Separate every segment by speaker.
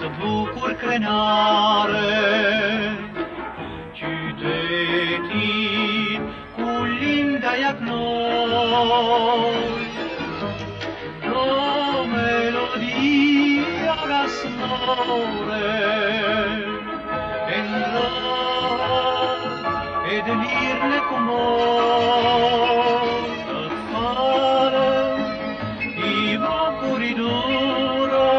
Speaker 1: të bukur krenare, qytetin ku linda jaknoj. Do melodia gasnore, e ndroj e dëlir në kumoj, të fare i bukur i duro,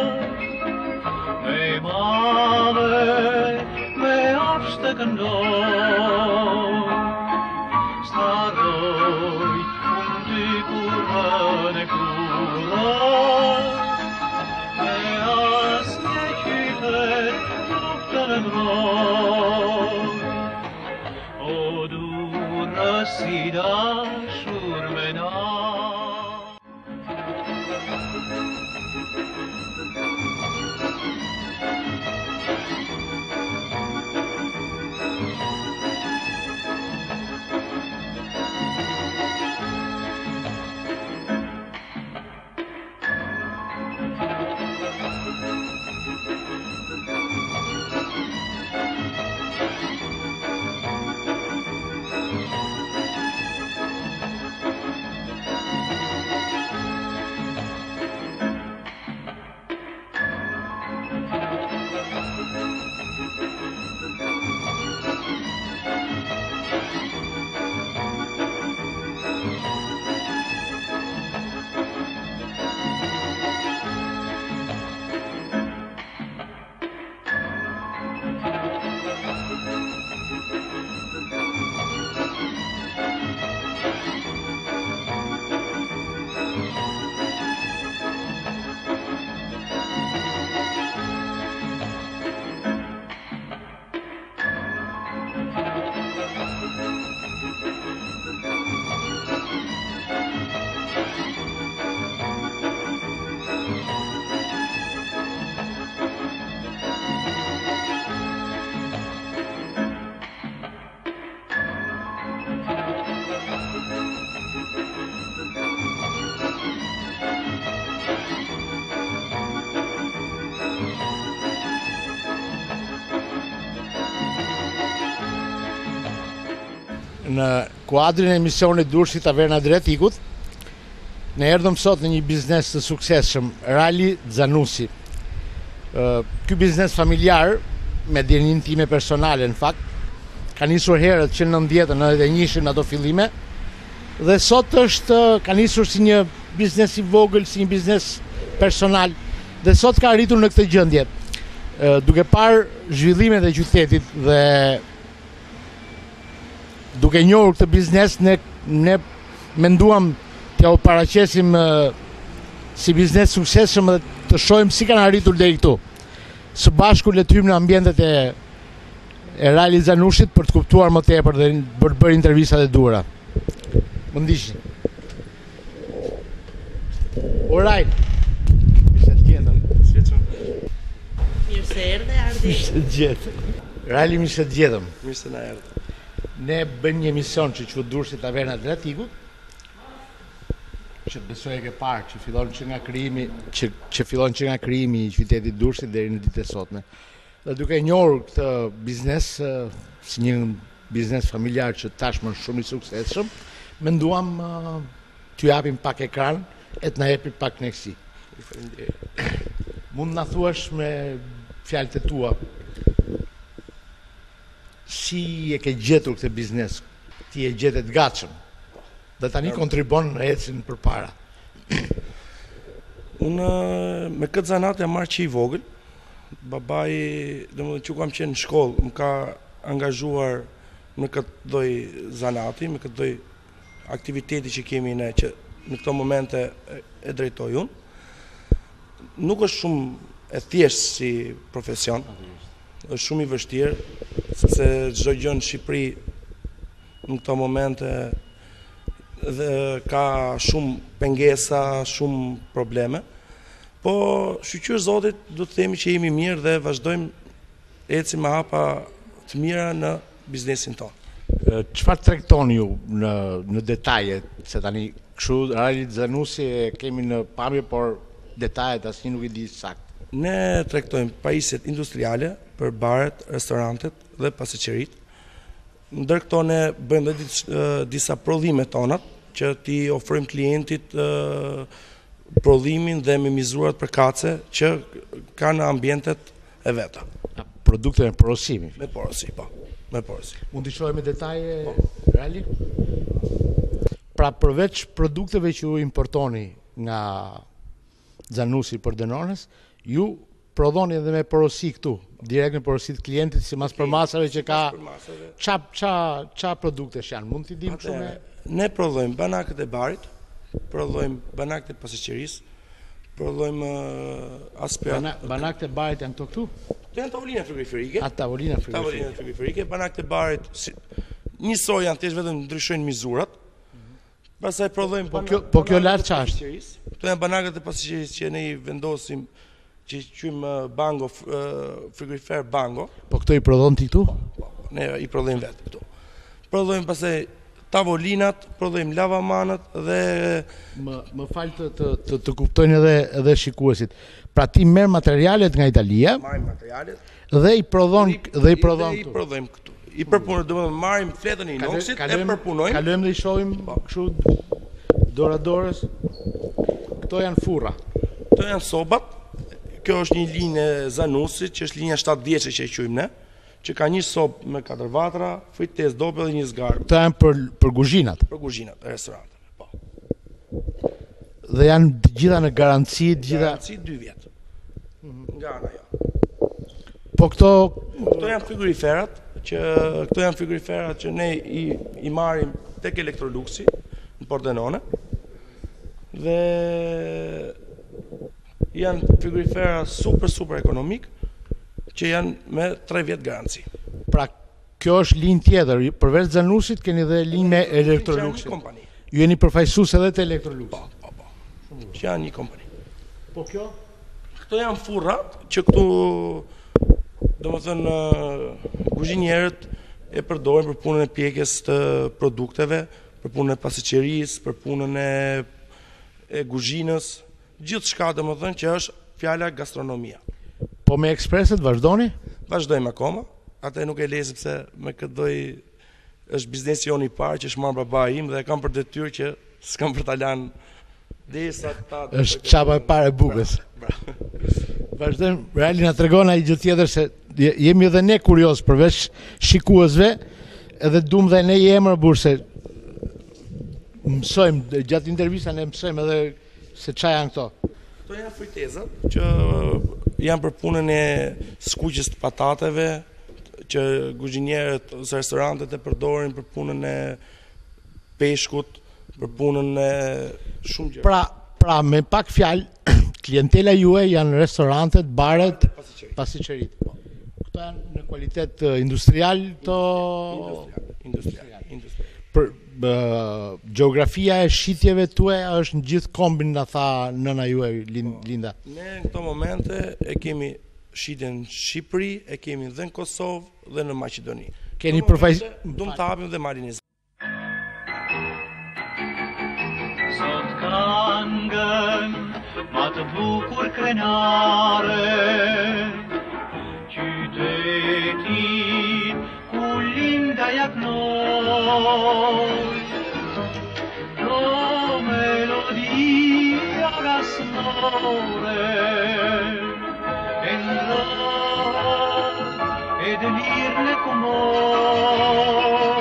Speaker 1: me male, me afsh të këndoj. Staroj unë ty kurën e kurën, me asnjë qytet nuk të nëndroj. O durë si dashur me na.
Speaker 2: Në kuadrin e emisionit Durrësi Taverna Adriatikut, ne erdhëm sot në një biznes të suksesshëm, Rali Xanusi. Ky biznes familjar, me djenin time personale në fakt, ka nisur herët që në 90-91 ato fillime, dhe sot ka nisur si një biznes i vogël, si një biznes personal, dhe sot ka arritur në këtë gjendje. Duke parë zhvillimet e qytetit dhe duke njohur këtë biznes, ne menduam t'ja u paraqesim si biznes suksesshëm dhe të shohim si kanë arritur deri këtu. Së bashku le të hyjmë në ambientet e Rali Xanushit për të kuptuar më tepër dhe për të bërë intervistat e duhura. Më ndiqni. Alright. Mirë se gjetëm.
Speaker 3: Mirë se erdhe, Ardi.
Speaker 2: Mirë se gjetëm. Rali, mirë se gjetëm.
Speaker 4: Mirë se na erdhe.
Speaker 2: Ne bëjmë një emision që quhet Durrësi Taverna Adriatikut, që besoj e ke parë, që fillon që nga krijimi i qytetit Durrësit deri në ditët e sotme. Dhe duke njohur këtë biznes si një biznes familjar që tashmë është shumë i suksesshëm, menduam t'ju japim pak ekran e të na jepi pak kënaqësi. Mund na thuash me fjalët e tua si e ke gjetur këtë biznes? Ti e gjetet gatshëm dhe tani kontribon në ecin përpara.
Speaker 4: Unë me këtë zanat jam marrë që i vogël. Babai, domethënë që kam qenë në shkollë, më ka angazhuar në këtë lloj zanati, me këtë lloj aktiviteti që kemi ne, që në këto momente e drejtoj unë. Nuk është shumë e thjeshtë si profesion, është shumë i vështirë, sepse çdo gjë në Shqipëri në këto momente dhe ka shumë pengesa, shumë probleme. Po, shqyqyr Zotit, do të themi që jemi mirë dhe vazhdojmë ecim me hapa të mira në biznesin tonë.
Speaker 2: Çfarë tregtoni ju në detaje, se tani kështu Rali Xanusi e kemi në pamje, por detajet asnjë nuk i di saktë.
Speaker 4: Ne tregtojmë pajisjet industriale për baret, restorantet dhe pasëqerit. Ndër këto ne bëjmë dhe disa prodhime tonat që ti ofrojmë klientit prodhimin dhe mimizurat për kace që kanë ambientet e veta.
Speaker 2: Produkte me porosimi.
Speaker 4: Me porosi, po. Me porosi.
Speaker 2: Mund t'i shohim me detaje, Rali? Pra përveç produkteve që ju importoni nga Xanusi për Denones, ju prodhoni edhe me porosi këtu, direkt me porosit klientit si mas përmasave që ka qa produkte janë? Mund t'i dim kështu me...
Speaker 4: Ne prodhojmë banakët e barit, prodhojmë banakët e pasëqerisë, prodhojmë
Speaker 2: Banakët e barit janë këto këtu?
Speaker 4: Këto janë tavolina frigoriferike.
Speaker 2: Tavolina
Speaker 4: frigoriferike. Banakët e barit njësoj janë thjesht vetëm ndryshojnë mizurat. Pastaj prodhojmë
Speaker 2: Po kjo lart ç'është?
Speaker 4: Këto janë banakët e pasëqerisë që ne i vendosim, që quajmë bango, frigorifer bango.
Speaker 2: Po këto i prodhon ti këtu?
Speaker 4: Ne i prodhojmë vetë këtu. Prodhojmë pastaj tavolinat, prodhojmë lavamanët dhe...
Speaker 2: Më falë të kuptojnë edhe shikuesit. Pra ti merr materialet nga Italia,
Speaker 4: marrim materialet
Speaker 2: dhe i prodhon këtu.
Speaker 4: I prodhojmë këtu. I përpunojmë, domethënë marrim fletën e inoksit e përpunojmë.
Speaker 2: Kalojmë dhe i shohim kështu doradorës. Këto janë furra.
Speaker 4: Këto janë sobat. Kjo është një linjë e Zanusit, që është linja 7 vjeçe që e quajmë ne, që ka një sobë me 4 vatra, fritesë dope dhe një zgarë.
Speaker 2: Këto janë për kuzhinat.
Speaker 4: Për kuzhinat e restoranteve, po.
Speaker 2: Dhe janë të gjitha në garanci,
Speaker 4: Garanci 2 vjet. Nga ana jo.
Speaker 2: Po këto
Speaker 4: janë frigoriferat, që ne i marrim tek Electroluxi në Pordenone. Dhe janë frigorifera super ekonomik që janë me 3 vjet garanci.
Speaker 2: Pra kjo është linjë tjetër, përveç Zanusit keni dhe linjë me Electroluxi. Ju jeni përfaqësues edhe te Electrolux.
Speaker 4: Po. Që janë një kompani.
Speaker 2: Po kjo?
Speaker 4: Këto janë furra që këtu domethënë kuzhinierët e përdorin për punën e pjekjes të produkteve, për punën e pasëqerisë, për punën e kuzhinës, gjithçka domethënë që është fjala gastronomia.
Speaker 2: Po me ekspreset vazhdoni?
Speaker 4: Vazhdojmë akoma. Atë nuk e lej sepse me këtë lloj është biznesi jonë i parë që është marrë babai im dhe kam për detyrë që s'kam për ta lanë derisa ta.
Speaker 2: Është çapa e parë e bukës. Vazhdojmë. Reali na tregon ai gjë tjetër se jemi edhe ne kurioz përveç shikuesve, edhe duam dhe ne i emër burse mësojmë gjatë intervistës ne mësojmë edhe se ç'a janë këto.
Speaker 4: Këto janë fritezat që janë për punën e skuqjes të patateve, që kuzhinierët ose restorantet e përdorin për punën e peshkut, për punën e shumë gjëra.
Speaker 2: Pra me pak fjalë, klientela juaj janë restorantet, baret, pasëqerit. Këto janë në kualitet industrial
Speaker 4: Industrial.
Speaker 2: Për gjeografia e shitjeve tuaja është në gjithë kombin, na tha nëna juaj Linda.
Speaker 4: Ne në këto momente e kemi shitjen në Shqipëri, e kemi dhe në Kosovë dhe në Maqedoni.
Speaker 2: Keni përfaqësues?
Speaker 4: Duam të hapim dhe malin e
Speaker 1: Sot këngën ma të bukur krenare, qytetin ku linda jaknoj, do melodia gasnore, e ndroj, e dënir në kumoj.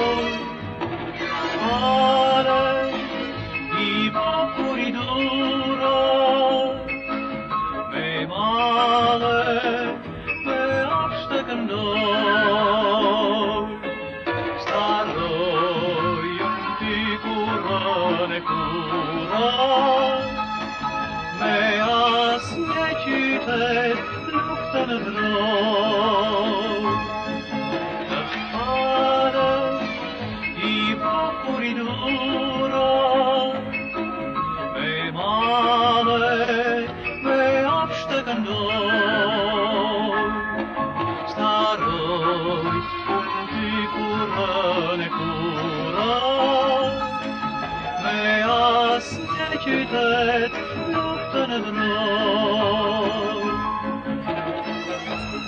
Speaker 2: qytet luftën e dënoj.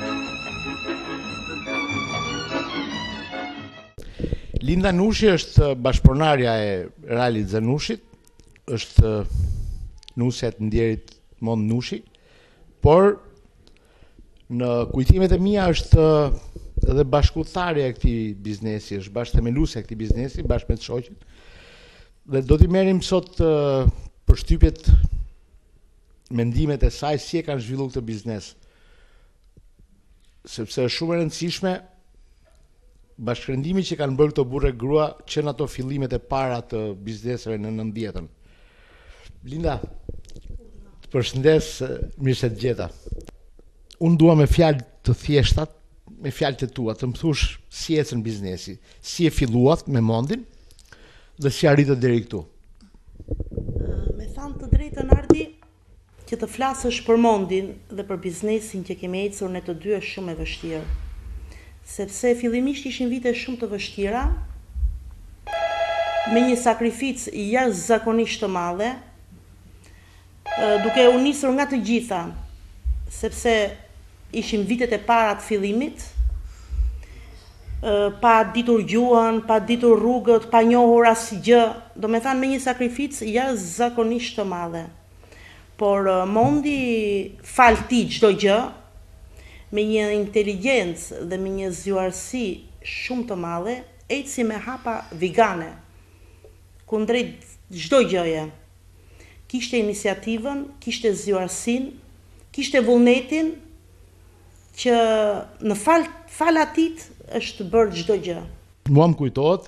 Speaker 2: Linda Nushi është bashkëpunarja e Ralit Zanushit, është nusja e ndjerit Mond Nushi, por në kujtimet e mia është edhe bashkëtarja e këtij biznesi, është bashkëthemeluesja e këtij biznesi bashkë me të shoqit. Dhe do t'i merrim sot përshtypjet, mendimet e saj si e kanë zhvilluar këtë biznes. Sepse është shumë e rëndësishme bashkërendimi që kanë bërë këto burrë grua që në ato fillimet e para të bizneseve në 90-ën. Linda, të përshëndes, mirë se të gjeta. Unë dua me fjalë të thjeshta, me fjalët e tua, të më thush si ecën biznesi, si e filluat me Mondin dhe si arritët deri këtu.
Speaker 3: Me thënë të drejtën, Ardi, që të flasësh për Mondin dhe për biznesin që kemi ecur ne të dy është shumë e vështirë. Sepse fillimisht ishin vite shumë të vështira, me një sakrificë jashtëzakonisht të madhe, duke u nisur nga të gjitha, sepse ishin vitet e para të fillimit, pa ditur gjuhën, pa ditur rrugët, pa njohur asgjë, do me thanë me një sakrificë jashtëzakonisht të madhe. Por Mondi falti çdo gjë, me një inteligjencë dhe me një zgjuarsi shumë të madhe, eci me hapa vigane, kundrejt çdo gjëje. Kishte iniciativën, kishte zgjuarsinë, kishte vullnetin që në fal atit është bërë çdo gjë.
Speaker 2: Mua më kujtohet,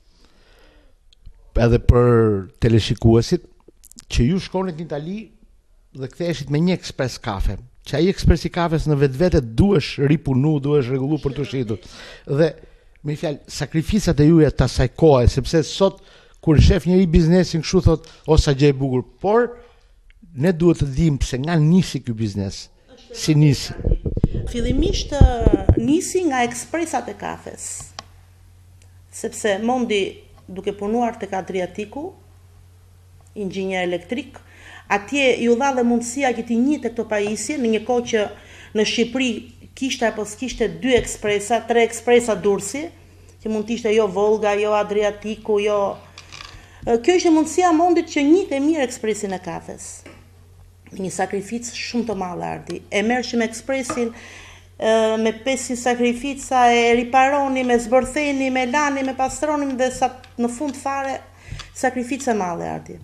Speaker 2: edhe për teleshikuesit, që ju shkonit në Itali dhe ktheheshit me një ekspres kafe. Që ai ekspresi kafes në vetvete duhesh ripunu, duhesh rregullu për të shitur. Dhe me fjalë, sakrificat e juaja të asaj kohe, sepse sot kur shef njëri biznesin kështu thot, o sa gjë e bukur, por ne duhet të dimë pse nga nisi ky biznes. Si nisi?
Speaker 3: Fillimisht nisi nga ekspresat e kafes. Sepse Mondi, duke punuar tek Adriatiku, inxhinier elektrik, atje ju dha dhe mundësia që t'i njihte këto pajisje në një kohë që në Shqipëri kishte apo s'kishte 2 ekspresa, 3 ekspresa Durrësi, që mund të ishte jo Volga, jo Adriatiku, jo. Kjo ishte mundësia Mondit që njihte mirë ekspresin e kafes. Një sakrificë shumë të madhe, Ardi. E merrshim ekspresin me 500 sakrifica, e riparoni, me zbërtheni, me lani, me pastronim dhe në fund fare sakrificë e madhe, Ardi.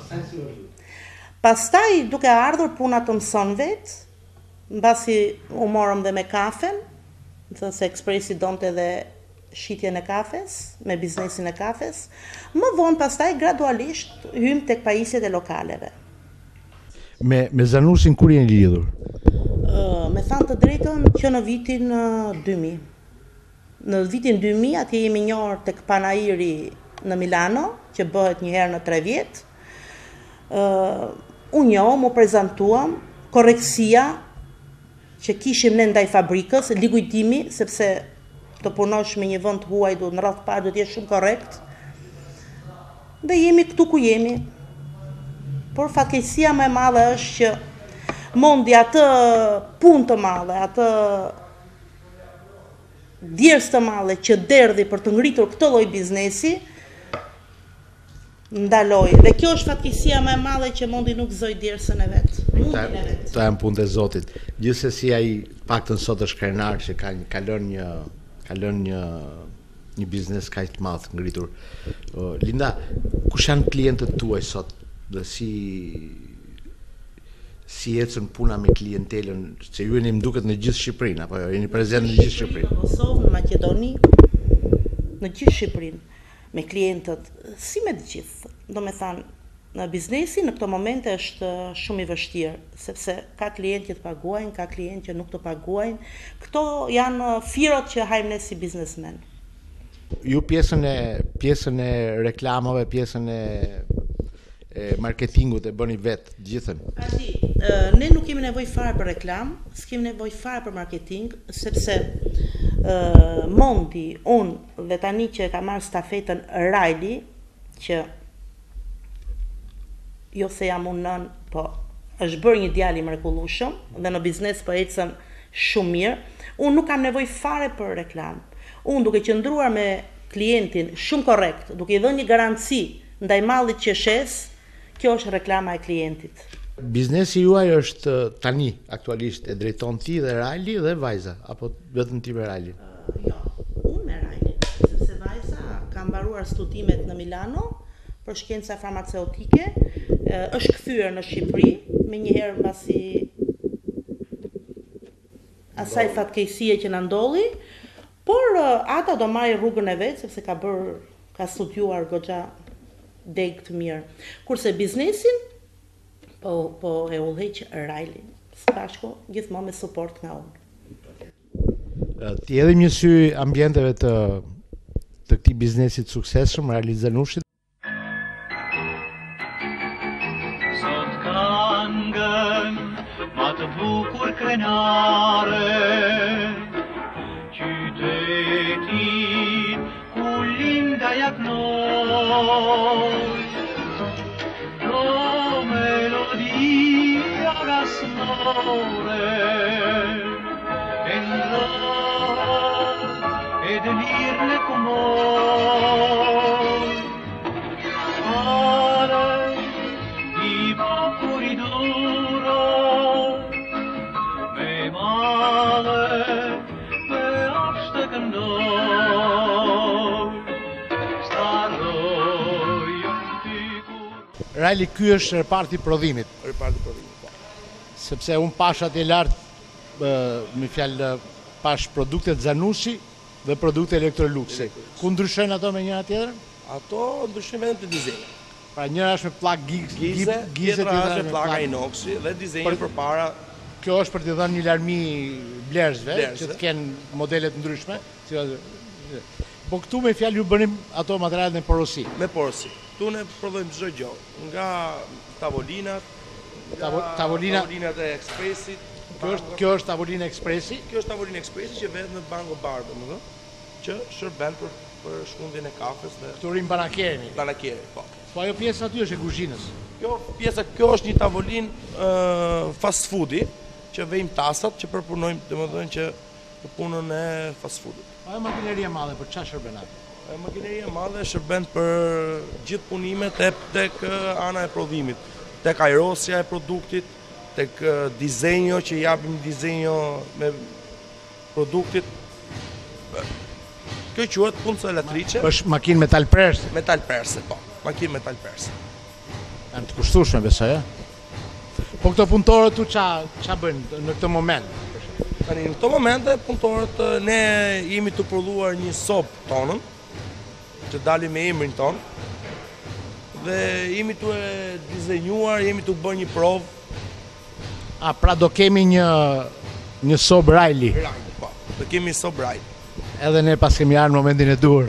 Speaker 3: Pastaj duke ardhur puna të mëson vetë, mbasi u morëm dhe me kafen, se ekspresi donte dhe shitjen e kafes, me biznesin e kafes, më vonë pastaj gradualisht hym tek pajisjet e lokaleve.
Speaker 2: Me Zanusin kur jeni lidhur?
Speaker 3: Me thënë të drejtën që në vitin 2000. Në vitin 2000 atje jemi njohur tek Panairi në Milano, që bëhet një herë në 3 vjet. Unë njohëm, u prezantuam, korreksia që kishim ne ndaj fabrikës, ligujtimi, sepse të punosh me një vend huaj në radhë parë do të jesh shumë korrekt. Dhe jemi këtu ku jemi. Por fatkeqësia më e madhe është që Mondi atë punë të madhe, atë djersë të madhe që derdhi për të ngritur këtë lloj biznesi, ndaloj. Dhe kjo është fatkeqësia më e madhe që Mondi nuk zoi djersën e vet.
Speaker 2: Këto janë punët e Zotit. Gjithsesi ai paktën sot është krenar që ka lënë një biznes kaq të madh ngritur. Linda, kush janë klientët tuaj sot dhe si ecën puna me klientelën, se ju jeni më duket në gjithë Shqipërinë apo jeni prezent në gjithë Shqipërinë?
Speaker 3: Në Kosovë, në Maqedoni, në gjithë Shqipërinë. Me klientët, si me të gjithë. Do me thanë, në biznesi në këto momente është shumë i vështirë, sepse ka klientë që të paguajnë, ka klientë që nuk të paguajnë. Këto janë firot që hajmë ne si biznesmen.
Speaker 2: Ju pjesën e reklamave, pjesën e marketingut e bëni vetë gjithën?
Speaker 3: Ne nuk kemi nevojë fare për reklam, s'kemi nevojë fare për marketing, sepse Mondi, unë dhe tani që ka marrë stafetën Rajli, që jo se jam unë nën, po është bërë një djalë i mrekullueshëm dhe në biznes po ecën shumë mirë. Unë nuk kam nevojë fare për reklam. Unë duke qëndruar me klientin shumë korrekt, duke I dhënë një garanci ndaj mallit që shes, kjo është reklama e klientit.
Speaker 2: Biznesi juaj është tani aktualisht e drejton ti dhe Rajli dhe vajza, apo vetëm ti me Rajli?
Speaker 3: Jo, unë me Rajlin, sepse vajza ka mbaruar studimet në Milano për shkenca farmaceutike, është kthyer në Shqipëri, menjëherë mbasi asaj fatkeqësie që na ndolli, por ata do marrë rrugën e vet sepse ka studiuar goxha deg të mirë. Kurse biznesin po e udhëheq Rajlin, së bashku gjithmonë me suport nga unë.
Speaker 2: Ti edhe një sy ambienteve të këtij biznesi të suksesshëm, Rajli Zanushit?
Speaker 1: Sot këngën ma të bukur krenare, qyteti ku linda jaknoj, do melodia gasnore, e ndroj e dënir në kumoj, I bucuri duro, me male, me ashtë këndoj, staroj figur.
Speaker 2: Rajli, ky është reparti prodhimit.
Speaker 4: Reparti prodhimit, po.
Speaker 2: Sepse unë pash atje lart, me fjalë pash produktet Zanushi dhe produkte Electroluxi. Ku ndryshojnë ato me njëra tjetrën?
Speaker 4: Ato ndryshojnë vetëm të dizenit.
Speaker 2: Pra njëra është me plak gize,
Speaker 4: tjetra është me plaka inoxi dhe dizenji përpara.
Speaker 2: Kjo është për t'i dhënë një larmi blerësve, që të kenë modelet ndryshme. Po këtu me fjalë ju bënim ato materialet me porosi.
Speaker 4: Me porosi. Tu ne prodhojmë çdo gjë, nga tavolinat, tavolinat e ekspresit.
Speaker 2: Kjo është tavolina ekspresi?
Speaker 4: Kjo është tavolina ekspresi që vetë në Bango Bar, domethënë, që shërben për shkundjen e kafes dhe
Speaker 2: turim banakeri.
Speaker 4: Banakeri, po.
Speaker 2: Po ajo pjesa aty është e kuzhinës.
Speaker 4: Kjo është një tavolin fast foodi, që vejmë tasat që përpunojmë, domethënë që për punën e fast foodit.
Speaker 2: Ajo makineria madhe për çfarë shërben atë?
Speaker 4: Ajo makineria madhe shërben për gjithë punimet tek ana e prodhimit, tek ajrosja e produktit, tek dizenjo që japim dizenjo me produktit. Kjo quhet punca elektrice.
Speaker 2: Është makinë metal perse.
Speaker 4: Metal perse, po. Makinë metal perse.
Speaker 2: Janë të kushtueshme besoj, a? Po këto punëtorët tu ç'a bëjnë në këtë moment?
Speaker 4: Tani në këto momente punëtorët ne jemi të prodhuar një sop tonën, që dalim me emrin ton, dhe jemi të dizenjuar, jemi të bërë një provë.
Speaker 2: Pra do kemi një sob Rajli.
Speaker 4: Po, do kemi sob Rajli.
Speaker 2: Edhe ne pas kemi arë në momentin e dur.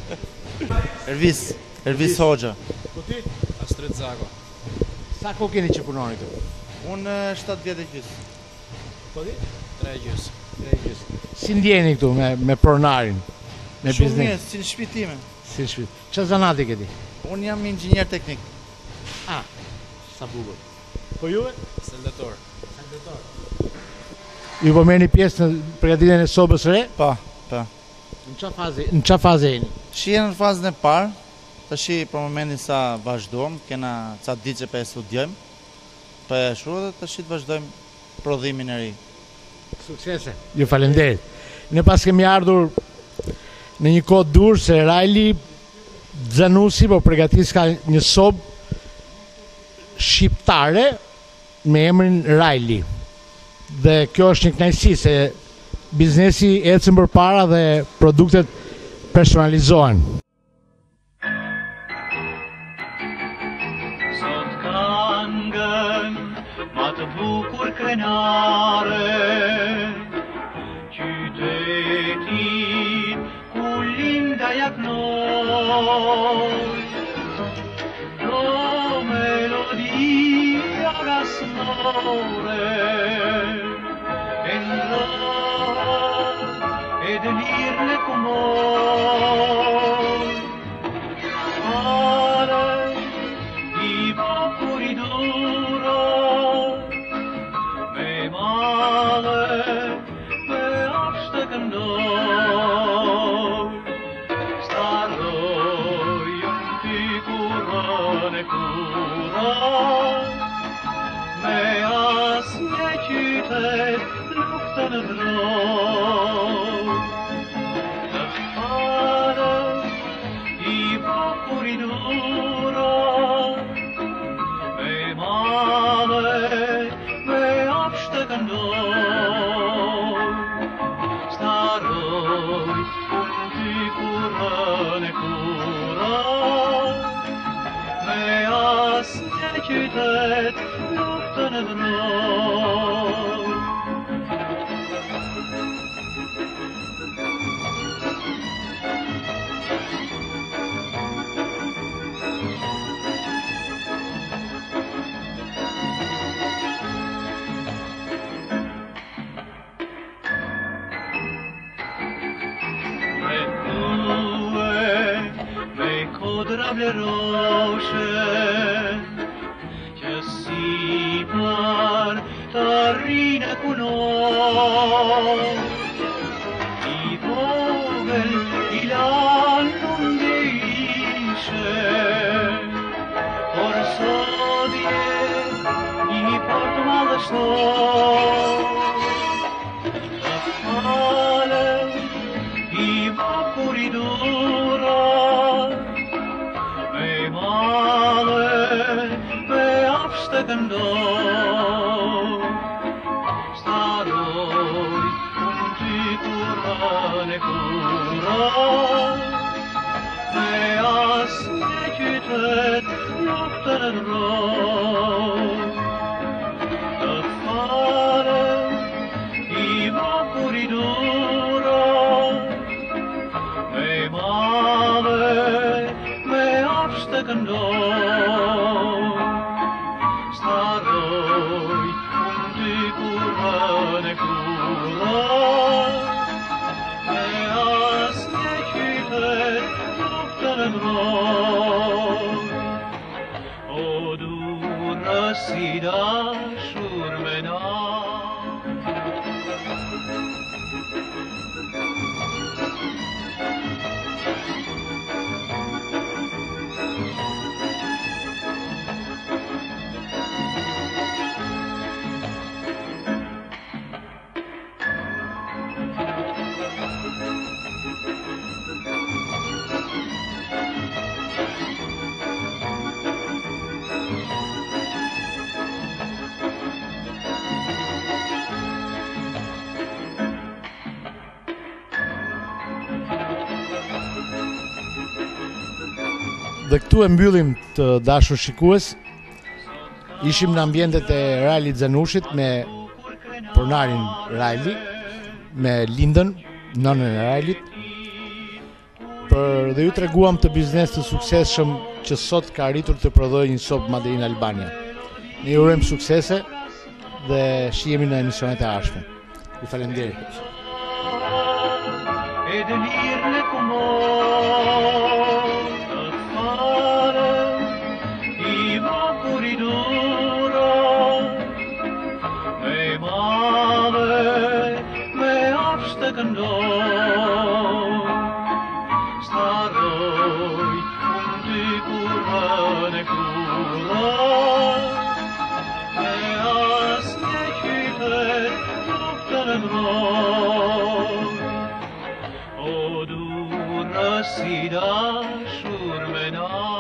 Speaker 5: Ervis Hoxha.
Speaker 2: Po ti?
Speaker 5: Astrid Zako.
Speaker 2: Sa ko keni që punoni këtu?
Speaker 5: Unë 7 vjetë e gjysë.
Speaker 2: Po ti?
Speaker 5: 3 gjysë.
Speaker 2: Si ndjeni këtu me pronarin? Me
Speaker 5: Shumë
Speaker 2: biznes?
Speaker 5: mirë, si në shpitime.
Speaker 2: Si në shpit. Që zanati këti?
Speaker 5: Unë jam inxhinier teknik.
Speaker 2: Sa bukur. Po juve?
Speaker 5: Seldator.
Speaker 2: Ju po merrni pjesë në përgatitjen e sobës së re?
Speaker 5: Pa.
Speaker 2: Në qa faze jeni?
Speaker 5: Shihë në fazën e parë, të shi për momentin sa vazhdojmë, kena ca ditë që për e studiojmë, për e shru dhe të shi të vazhdojmë prodhimin e ri.
Speaker 2: Suksese. Ju falenderit. Ne pas kemi ardhur në një kohë dur se Rajli Zanushi po përgatis ka një sobë shqiptare me emrin Rajli. Dhe kjo është një kënaqësi se biznesi ecën përpara dhe produktet personalizohen.
Speaker 1: Sot këngën ma të bukur krenare, qytetin ku linda jaknoj, do melodia gasnore, e dënir në kumoj, I bucuri duro, me male, e kurat, me asnjë qytet nuk të ndroj. Të falem i bukur i durat, me male, me hapsh të këndoj. Staroj unë ty kurrën e kurat, me asnjë qytet nuk të ndroj. Kodra vleroshe, që si par të rrinë kunoj. I vogël i lanë në ishe, por sodje një port madhështoj. Të falem i bukur i durat, me hapsh të këndoj. Staroj unë ty kurrën e kurat, me asnjë qytet nuk të ndroj. Të falem i bukur i durat, me male, me hapsh të këndoj. Staroj unë ty kurrën e kurat, me asnjë qytet nuk të ndroj. O durrës i dashur me na,
Speaker 2: Dhe këtu e mbyllim të dashur shikues. Ishim në ambientet e Railit Zanushit me pronarin Raili, me Lindën, nënën e Railit. Dhe ju treguam të biznes të suksesshëm që sot ka arritur të prodhojë një sopë Made in Albania. Ne ju urojmë suksese dhe shihemi në emisionet e ardhshme. Ju falenderoj.
Speaker 1: e dëlirë në kumor. Të falem i bukur i durat, me male, me hapsh të këndoj. Staroj unë ty kurrën e kurat, me asnjë qytet nuk të ndroj. O durrës i dashur me na,